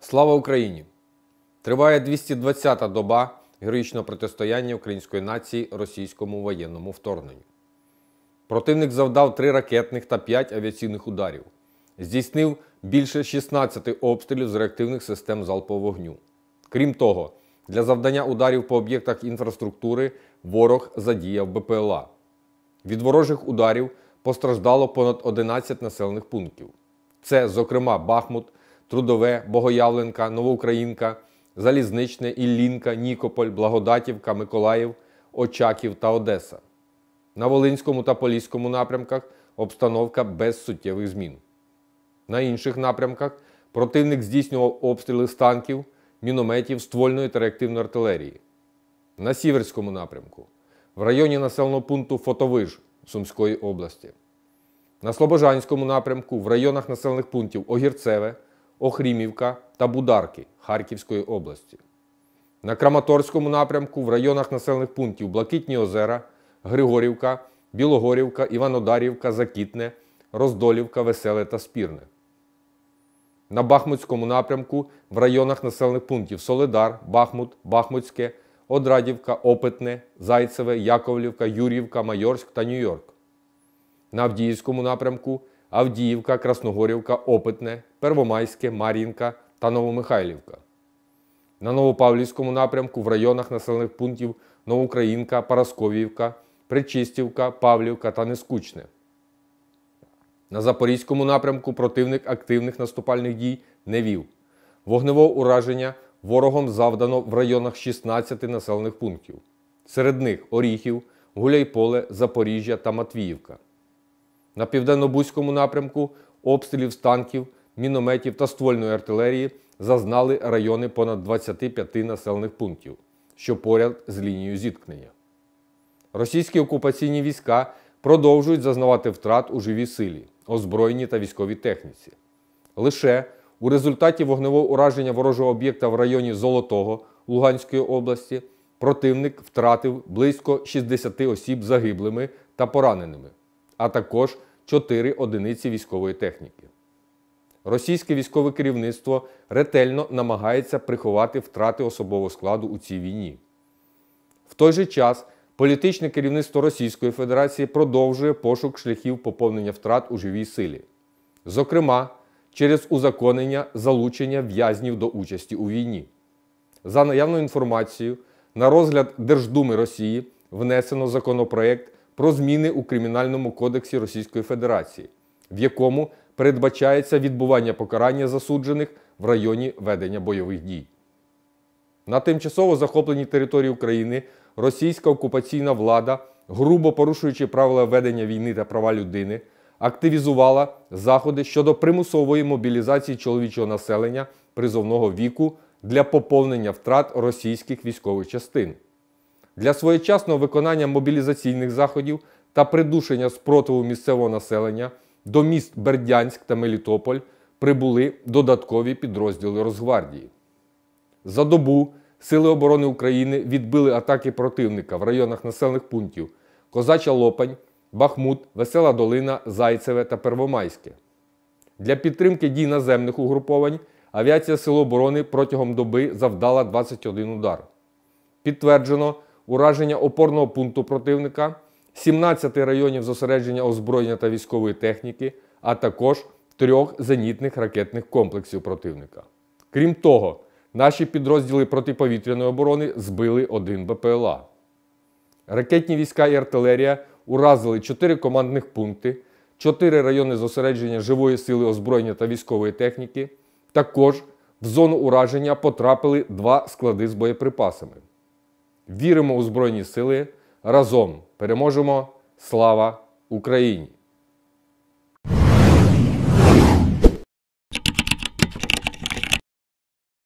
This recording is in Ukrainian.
Слава Україні! Триває 220-та доба героїчного протистояння української нації російському воєнному вторгненню. Противник завдав 3 ракетних та 5 авіаційних ударів. Здійснив більше 16 обстрілів з реактивних систем залпового вогню. Крім того, для завдання ударів по об'єктах інфраструктури ворог задіяв БПЛА. Від ворожих ударів постраждало понад 11 населених пунктів. Це, зокрема, Бахмут, Трудове, Богоявленка, Новоукраїнка, Залізничне, Іллінка, Нікополь, Благодатівка, Миколаїв, Очаків та Одеса. На Волинському та Поліському напрямках обстановка без суттєвих змін. На інших напрямках противник здійснював обстріли з танків, мінометів, ствольної та реактивної артилерії. На Сіверському напрямку в районі населеного пункту Фотовиж Сумської області. На Слобожанському напрямку в районах населених пунктів Огірцеве, Охрімівка та Бударки Харківської області. На Краматорському напрямку в районах населених пунктів Блакитні озера, Григорівка, Білогорівка, Іванодарівка, Закітне, Роздолівка, Веселе та Спірне. На Бахмутському напрямку в районах населених пунктів Солидар, Бахмут, Бахмутське, Одрадівка, Опитне, Зайцеве, Яковлівка, Юр'ївка, Майорськ та Нью-Йорк. На Авдіївському напрямку Авдіївка, Красногорівка, Опитне, Первомайське, Мар'їнка та Новомихайлівка. На Новопавлівському напрямку в районах населених пунктів Новоукраїнка, Парасковіївка, Причистівка, Павлівка та Нескучне. На Запорізькому напрямку противник активних наступальних дій не вів. Вогневого ураження ворогом завдано в районах 16 населених пунктів. Серед них Оріхів, Гуляйполе, Запоріжжя та Матвіївка. На Південно-Бузькому напрямку обстрілів з танків, мінометів та ствольної артилерії зазнали райони понад 25 населених пунктів, що поряд з лінією зіткнення. Російські окупаційні війська продовжують зазнавати втрат у живій силі, озброєнні та військовій техніці. Лише у результаті вогневого ураження ворожого об'єкта в районі Золотого Луганської області противник втратив близько 60 осіб загиблими та пораненими, а також 4 одиниці військової техніки. Російське військове керівництво ретельно намагається приховати втрати особового складу у цій війні. В той же час політичне керівництво Російської Федерації продовжує пошук шляхів поповнення втрат у живій силі. Зокрема, через узаконення залучення в'язнів до участі у війні. За наявною інформацією, на розгляд Держдуми Росії внесено законопроект про зміни у Кримінальному кодексі Російської Федерації, в якому передбачається відбування покарання засуджених в районі ведення бойових дій. На тимчасово захопленій території України російська окупаційна влада, грубо порушуючи правила ведення війни та права людини, активізувала заходи щодо примусової мобілізації чоловічого населення призовного віку для поповнення втрат російських військових частин. Для своєчасного виконання мобілізаційних заходів та придушення спротиву місцевого населення до міст Бердянськ та Мелітополь прибули додаткові підрозділи Росгвардії. За добу Сили оборони України відбили атаки противника в районах населених пунктів Козача Лопань, Бахмут, Весела Долина, Зайцеве та Первомайське. Для підтримки дій наземних угруповань авіація Сил оборони протягом доби завдала 21 удар. Підтверджено ураження опорного пункту противника, 17 районів зосередження озброєння та військової техніки, а також 3 зенітних ракетних комплексів противника. Крім того, наші підрозділи протиповітряної оборони збили 1 БПЛА. Ракетні війська і артилерія уразили 4 командних пункти, 4 райони зосередження живої сили озброєння та військової техніки. Також в зону ураження потрапили 2 склади з боєприпасами. Віримо у Збройні Сили. Разом переможемо! Слава Україні!